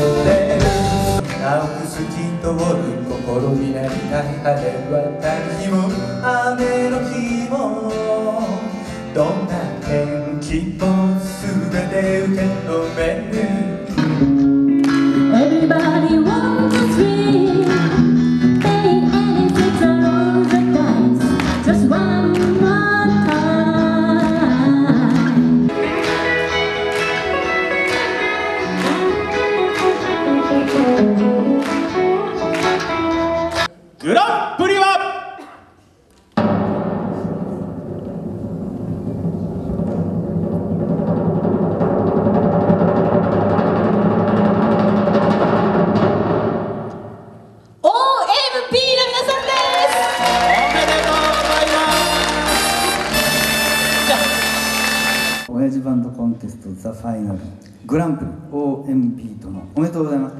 てる青く透き通る心になりたい晴れ渡る日も雨の日もどんな天気も全て受け止める Everybody wants to swim, pay anything to roll the dice, just one more time. グランプリは親父バンドコンテストザ・ファイナルグランプリ OMB とのおめでとうございます。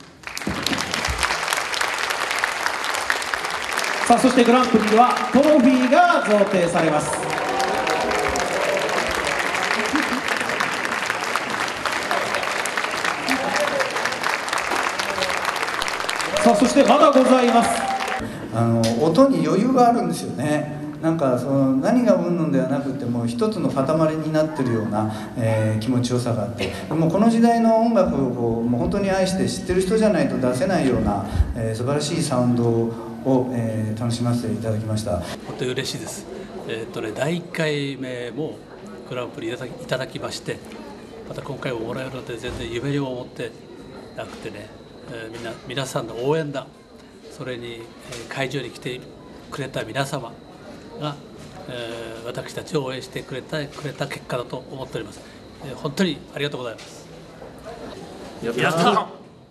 さあ、そしてグランプリにはトロフィーが贈呈されます。さあ、そしてまだございます。 音に余裕があるんですよね。なんかその何がうんぬんではなくても一つの塊になってるような、気持ちよさがあって、もうこの時代の音楽をもう本当に愛して知ってる人じゃないと出せないような、素晴らしいサウンドを、楽しませていただきました。 本当に嬉しいです。第1回目もグランプリいただきまして、また今回ももらえるので全然夢にも思ってなくてね、皆さんの応援だ、それに会場に来てくれた皆様が、私たちを応援してくれた結果だと思っております。本当にありがとうございます。やった。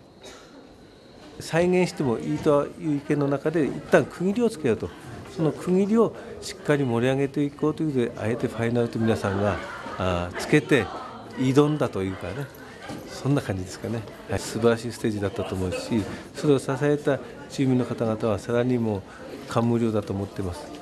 再現してもいいという意見の中で一旦区切りをつけようと、その区切りをしっかり盛り上げていこうということで、あえてファイナルと皆さんがつけて挑んだというかね、そんな感じですかね。素晴らしいステージだったと思うし、それを支えたチームの方々はさらにもう感無量だと思っています。